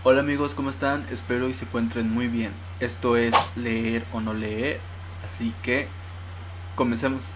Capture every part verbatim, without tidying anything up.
Hola amigos, ¿cómo están? Espero y se encuentren muy bien. Esto es Leer o no leer, así que comencemos.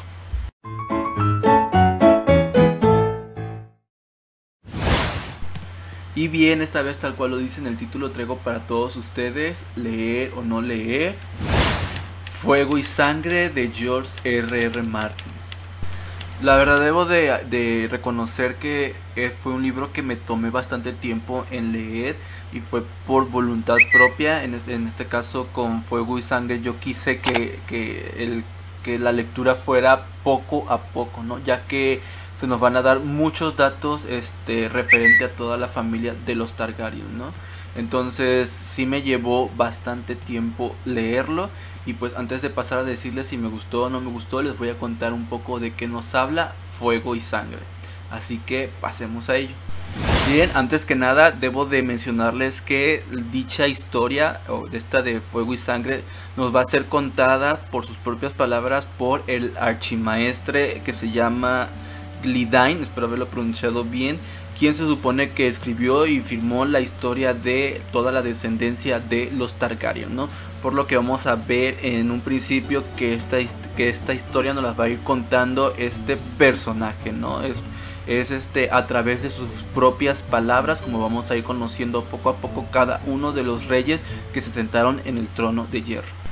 Y bien, esta vez tal cual lo dice en el título, traigo para todos ustedes Leer o no leer, Fuego y Sangre de George R R Martin. La verdad debo de, de reconocer que eh, fue un libro que me tomé bastante tiempo en leer y fue por voluntad propia. En este, en este caso con Fuego y Sangre yo quise que, que, el, que la lectura fuera poco a poco, ¿no? Ya que se nos van a dar muchos datos este, referente a toda la familia de los Targaryen, ¿no? Entonces sí me llevó bastante tiempo leerlo. Y pues antes de pasar a decirles si me gustó o no me gustó, les voy a contar un poco de qué nos habla Fuego y Sangre. Así que pasemos a ello. Bien, antes que nada debo de mencionarles que dicha historia, o de esta de Fuego y Sangre, nos va a ser contada por sus propias palabras por el archimaestre que se llama Glydain, espero haberlo pronunciado bien, quien se supone que escribió y firmó la historia de toda la descendencia de los Targaryen, ¿no? Por lo que vamos a ver en un principio que esta, que esta historia nos la va a ir contando este personaje, ¿no? Es, es este a través de sus propias palabras como vamos a ir conociendo poco a poco cada uno de los reyes que se sentaron en el trono de hierro.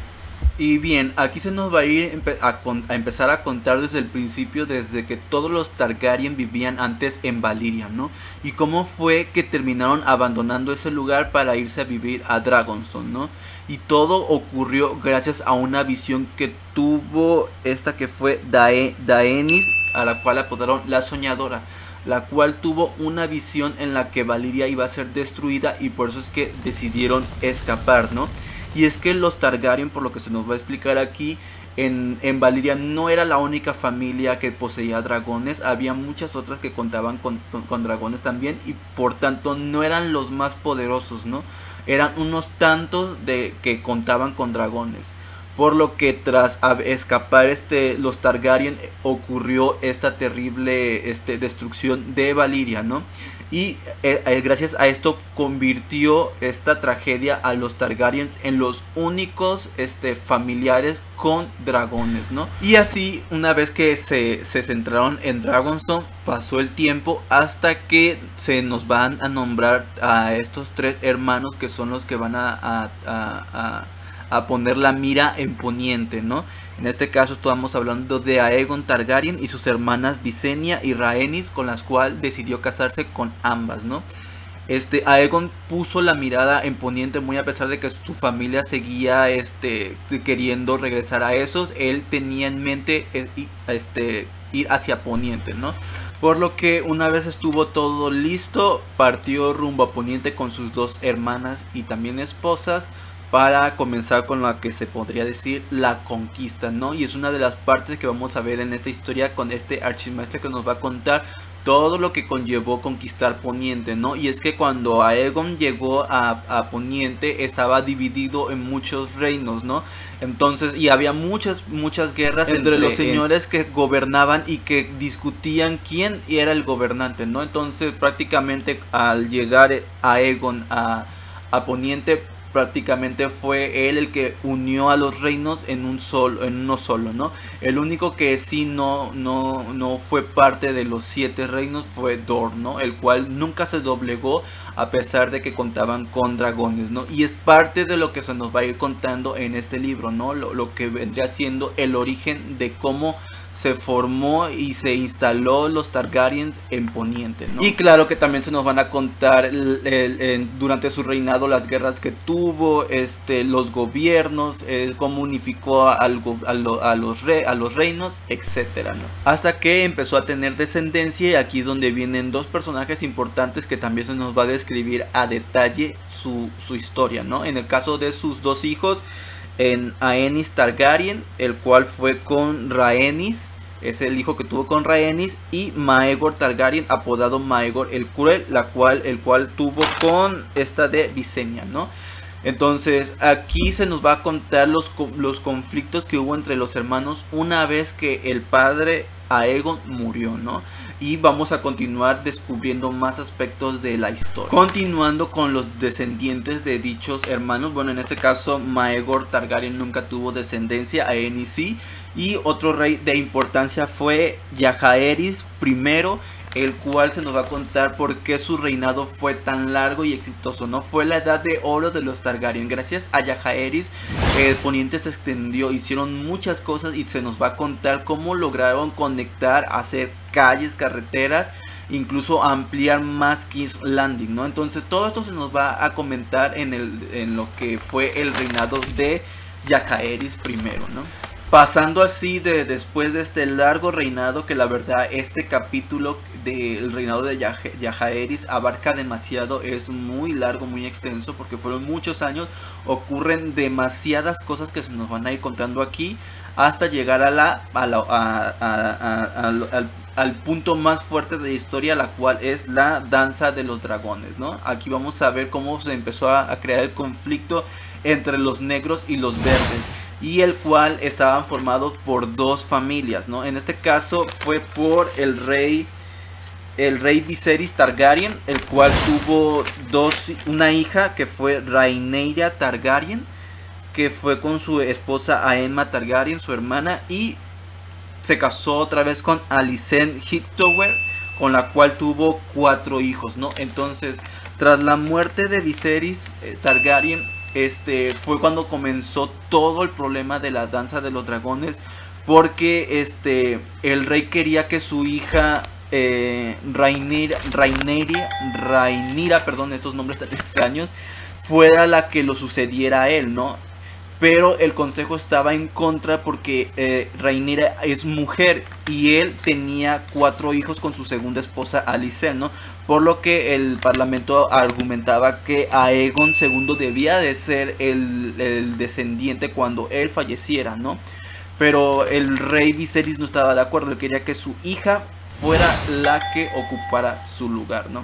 Y bien, aquí se nos va a ir a, a empezar a contar desde el principio, desde que todos los Targaryen vivían antes en Valyria, ¿no? Y cómo fue que terminaron abandonando ese lugar para irse a vivir a Dragonstone, ¿no? Y todo ocurrió gracias a una visión que tuvo esta que fue Dae Daenerys, a la cual apodaron la Soñadora, la cual tuvo una visión en la que Valyria iba a ser destruida y por eso es que decidieron escapar, ¿no? Y es que los Targaryen, por lo que se nos va a explicar aquí, en, en Valyria no era la única familia que poseía dragones, había muchas otras que contaban con, con, con dragones también y por tanto no eran los más poderosos, ¿no? Eran unos tantos de que contaban con dragones. Por lo que tras escapar este, los Targaryen ocurrió esta terrible este, destrucción de Valyria, ¿no? Y eh, eh, gracias a esto convirtió esta tragedia a los Targaryens en los únicos este, familiares con dragones, ¿no? Y así, una vez que se, se centraron en Dragonstone, pasó el tiempo hasta que se nos van a nombrar a estos tres hermanos que son los que van a... a, a, a a poner la mira en Poniente, ¿no? En este caso estamos hablando de Aegon Targaryen y sus hermanas Visenya y Rhaenys, con las cuales decidió casarse con ambas, ¿no? Este, Aegon puso la mirada en Poniente muy a pesar de que su familia seguía este, queriendo regresar a esos. Él tenía en mente este, ir hacia Poniente, ¿no? Por lo que una vez estuvo todo listo, partió rumbo a Poniente con sus dos hermanas y también esposas, para comenzar con la que se podría decir la conquista, ¿no? Y es una de las partes que vamos a ver en esta historia con este archimaestre que nos va a contar todo lo que conllevó conquistar Poniente, ¿no? Y es que cuando Aegon llegó a, a Poniente estaba dividido en muchos reinos, ¿no? Entonces, y había muchas, muchas guerras entre, entre los señores que gobernaban y que discutían quién era el gobernante, ¿no? Entonces, prácticamente al llegar Aegon a, a Poniente, prácticamente fue él el que unió a los reinos en un solo, en uno solo, ¿no? El único que sí no, no, no fue parte de los siete reinos fue Dorne, ¿no? El cual nunca se doblegó a pesar de que contaban con dragones, ¿no? Y es parte de lo que se nos va a ir contando en este libro, ¿no? Lo, lo que vendría siendo el origen de cómo se formó y se instaló los Targaryens en Poniente, ¿no? Y claro que también se nos van a contar el, el, el, durante su reinado las guerras que tuvo, este, los gobiernos, eh, cómo unificó a, a, lo, a, los re, a los reinos, etcétera, ¿no? Hasta que empezó a tener descendencia y aquí es donde vienen dos personajes importantes que también se nos va a describir a detalle su, su historia, ¿no? En el caso de sus dos hijos, en Aenys Targaryen, el cual fue con Rhaenys, es el hijo que tuvo con Rhaenys, y Maegor Targaryen, apodado Maegor el Cruel, la cual, el cual tuvo con esta de Visenya, ¿no? Entonces aquí se nos va a contar los, los conflictos que hubo entre los hermanos una vez que el padre Aegon murió, ¿no? y vamos a continuar descubriendo más aspectos de la historia. Continuando con los descendientes de dichos hermanos, bueno, en este caso Maegor Targaryen nunca tuvo descendencia, Aenys sí, y otro rey de importancia fue Jaehaerys primero, el cual se nos va a contar por qué su reinado fue tan largo y exitoso, ¿no? Fue la edad de oro de los Targaryen. Gracias a Jaehaerys el poniente se extendió, hicieron muchas cosas y se nos va a contar cómo lograron conectar, hacer calles, carreteras, incluso ampliar más King's Landing, ¿no? Entonces todo esto se nos va a comentar en, el, en lo que fue el reinado de Jaehaerys primero, ¿no? Pasando así de después de este largo reinado, que la verdad este capítulo del reinado de Jaehaerys abarca demasiado, es muy largo, muy extenso, porque fueron muchos años, ocurren demasiadas cosas que se nos van a ir contando aquí, hasta llegar a la, a la a, a, a, a, al, al punto más fuerte de la historia, la cual es la danza de los dragones, ¿no? Aquí vamos a ver cómo se empezó a, a crear el conflicto entre los negros y los verdes, y el cual estaban formados por dos familias, ¿no? En este caso fue por el rey el rey Viserys Targaryen, el cual tuvo dos una hija que fue Rhaenyra Targaryen, que fue con su esposa Aemma Targaryen, su hermana, y se casó otra vez con Alicent Hightower, con la cual tuvo cuatro hijos, ¿no? Entonces, tras la muerte de Viserys eh, Targaryen, este fue cuando comenzó todo el problema de la danza de los dragones, porque este el rey quería que su hija eh, Rhaenyra, Rhaenyra, Rhaenyra, perdón, estos nombres tan extraños, fuera la que lo sucediera a él, ¿no? Pero el consejo estaba en contra porque eh, Rhaenyra es mujer y él tenía cuatro hijos con su segunda esposa Alicent, ¿no? Por lo que el parlamento argumentaba que Aegon segundo debía de ser el, el descendiente cuando él falleciera, ¿no? Pero el rey Viserys no estaba de acuerdo, él quería que su hija fuera la que ocupara su lugar, ¿no?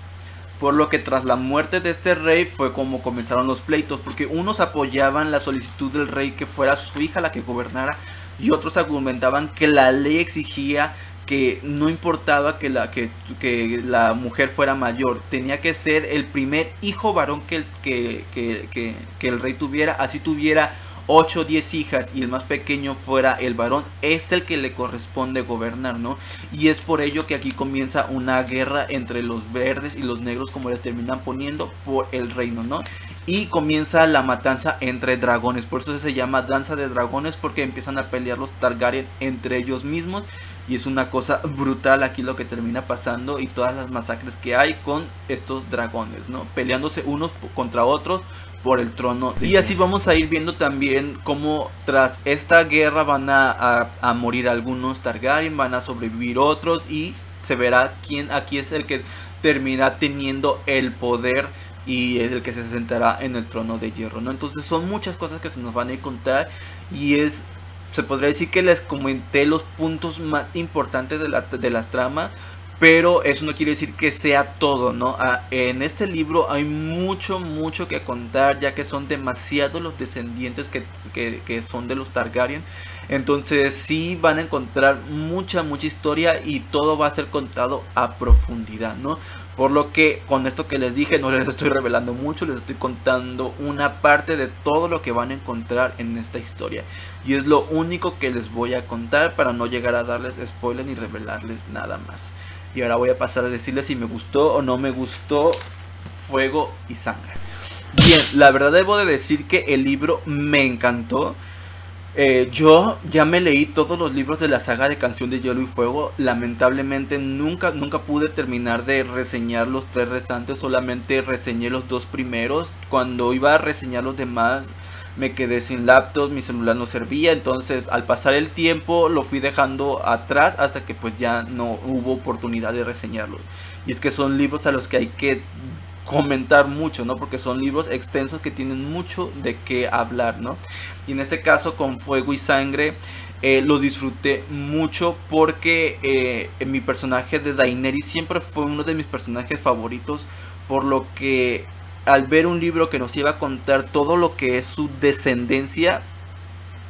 Por lo que tras la muerte de este rey fue como comenzaron los pleitos, porque unos apoyaban la solicitud del rey que fuera su hija la que gobernara, y otros argumentaban que la ley exigía que no importaba que la, que, que la mujer fuera mayor, tenía que ser el primer hijo varón que el, que, que, que, que el rey tuviera, así tuviera ocho o diez hijas y el más pequeño fuera el varón, es el que le corresponde gobernar, ¿no? Y es por ello que aquí comienza una guerra entre los verdes y los negros, como le terminan poniendo, por el reino, ¿no? Y comienza la matanza entre dragones, por eso se llama danza de dragones, porque empiezan a pelear los Targaryen entre ellos mismos, y es una cosa brutal aquí lo que termina pasando y todas las masacres que hay con estos dragones, ¿no? Peleándose unos contra otros por el trono. Y así vamos a ir viendo también cómo tras esta guerra van a, a, a morir algunos Targaryen, van a sobrevivir otros, y se verá quién aquí es el que termina teniendo el poder y es el que se sentará en el trono de hierro, ¿no? Entonces son muchas cosas que se nos van a ir contar, y es, se podría decir que les comenté los puntos más importantes de, la, de las tramas, pero eso no quiere decir que sea todo, ¿no? Ah, en este libro hay mucho, mucho que contar, ya que son demasiados los descendientes que, que, que son de los Targaryen. Entonces sí van a encontrar mucha, mucha historia, y todo va a ser contado a profundidad, ¿no? Por lo que con esto que les dije no les estoy revelando mucho, les estoy contando una parte de todo lo que van a encontrar en esta historia. Y es lo único que les voy a contar para no llegar a darles spoiler ni revelarles nada más. Y ahora voy a pasar a decirles si me gustó o no me gustó Fuego y Sangre. Bien, la verdad debo de decir que el libro me encantó. Eh, yo ya me leí todos los libros de la saga de Canción de Hielo y Fuego. Lamentablemente nunca, nunca pude terminar de reseñar los tres restantes. Solamente reseñé los dos primeros. Cuando iba a reseñar los demás me quedé sin laptop, mi celular no servía. Entonces al pasar el tiempo lo fui dejando atrás hasta que pues ya no hubo oportunidad de reseñarlos. Y es que son libros a los que hay que comentar mucho, ¿no? Porque son libros extensos que tienen mucho de qué hablar, ¿no? Y en este caso con Fuego y Sangre eh, lo disfruté mucho, porque eh, mi personaje de Daenerys siempre fue uno de mis personajes favoritos, por lo que al ver un libro que nos iba a contar todo lo que es su descendencia,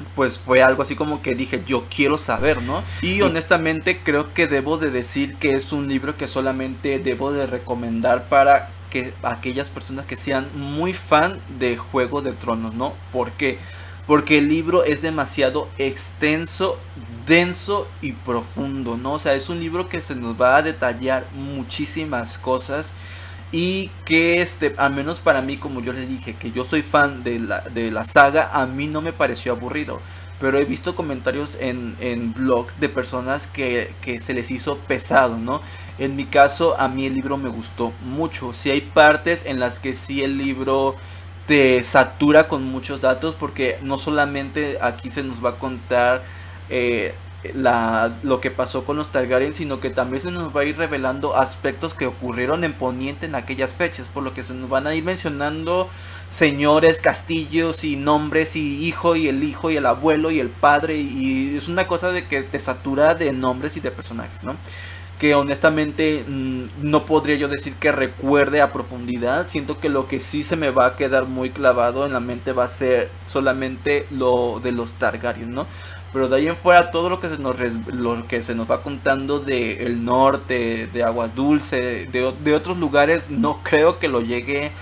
pues fue algo así como que dije, yo quiero saber, ¿no? Y honestamente creo que debo de decir que es un libro que solamente debo de recomendar para que aquellas personas que sean muy fan de Juego de Tronos, ¿no? ¿Por qué? Porque el libro es demasiado extenso, denso y profundo, ¿no? O sea, es un libro que se nos va a detallar muchísimas cosas. Y que este, al menos para mí, como yo les dije, que yo soy fan de la, de la saga, a mí no me pareció aburrido. Pero he visto comentarios en, en blogs de personas que, que se les hizo pesado, ¿no? En mi caso, a mí el libro me gustó mucho. Sí hay partes en las que sí el libro te satura con muchos datos, porque no solamente aquí se nos va a contar eh, La, lo que pasó con los Targaryen, sino que también se nos va a ir revelando aspectos que ocurrieron en Poniente en aquellas fechas, por lo que se nos van a ir mencionando señores, castillos y nombres y hijo y el hijo y el abuelo y el padre, y es una cosa de que te satura de nombres y de personajes, ¿no? Que honestamente mmm, no podría yo decir que recuerde a profundidad. Siento que lo que sí se me va a quedar muy clavado en la mente va a ser solamente lo de los Targaryen, ¿no? Pero de ahí en fuera todo lo que se nos lo que se nos va contando de el norte, de Agua Dulce, de, de otros lugares, no creo que lo llegue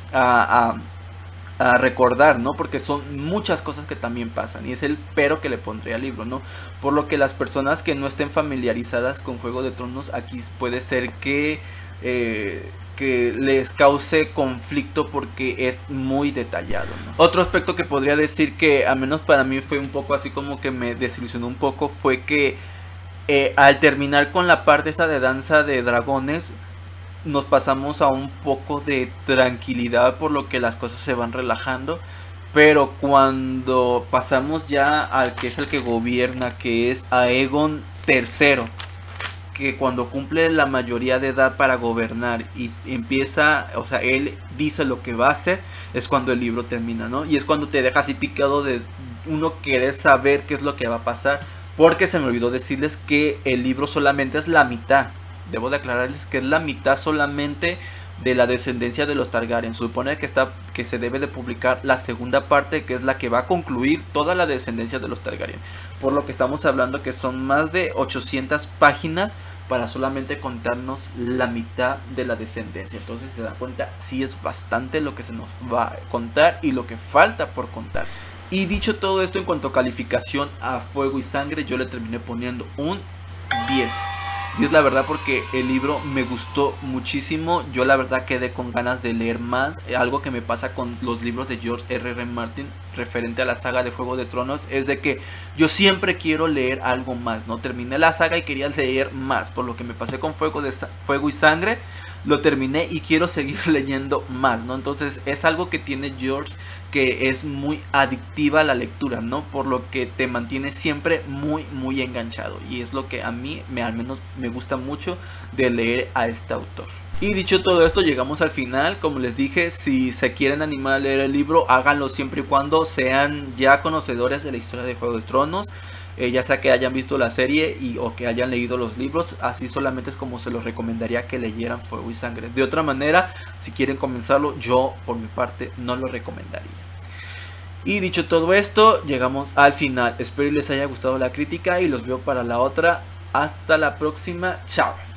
a, a, a recordar, ¿no? Porque son muchas cosas que también pasan, y es el pero que le pondré al libro, ¿no? Por lo que las personas que no estén familiarizadas con Juego de Tronos, aquí puede ser que eh, que les cause conflicto porque es muy detallado, ¿no? Otro aspecto que podría decir que al menos para mí fue un poco así como que me desilusionó un poco fue que eh, al terminar con la parte esta de danza de dragones nos pasamos a un poco de tranquilidad, por lo que las cosas se van relajando. Pero cuando pasamos ya al que es el que gobierna, que es Aegon tercero, que cuando cumple la mayoría de edad para gobernar y empieza, o sea, él dice lo que va a hacer, es cuando el libro termina, ¿no? Y es cuando te deja así picado de uno querer saber qué es lo que va a pasar, porque se me olvidó decirles que el libro solamente es la mitad. Debo de aclararles que es la mitad solamente de la descendencia de los Targaryen. Supone que está que se debe de publicar la segunda parte, que es la que va a concluir toda la descendencia de los Targaryen, por lo que estamos hablando que son más de ochocientas páginas para solamente contarnos la mitad de la descendencia. Entonces se da cuenta, sí es bastante lo que se nos va a contar y lo que falta por contarse. Y dicho todo esto, en cuanto a calificación a Fuego y Sangre, yo le terminé poniendo un diez. diez la verdad, porque el libro me gustó muchísimo. Yo la verdad quedé con ganas de leer más. Algo que me pasa con los libros de George R R Martin referente a la saga de Juego de Tronos es de que yo siempre quiero leer algo más, ¿no? Terminé la saga y quería leer más, por lo que me pasé con Fuego, de Fuego y Sangre. Lo terminé y quiero seguir leyendo más, ¿no? Entonces es algo que tiene George, que es muy adictiva a la lectura, ¿no? Por lo que te mantiene siempre muy muy enganchado, y es lo que a mí me, al menos me gusta mucho de leer a este autor. Y dicho todo esto, llegamos al final. Como les dije, si se quieren animar a leer el libro, háganlo siempre y cuando sean ya conocedores de la historia de Juego de Tronos. Eh, ya sea que hayan visto la serie y, o que hayan leído los libros. Así solamente es como se los recomendaría que leyeran Fuego y Sangre. De otra manera, si quieren comenzarlo, yo por mi parte no lo recomendaría. Y dicho todo esto, llegamos al final. Espero les haya gustado la crítica y los veo para la otra. Hasta la próxima. Chao.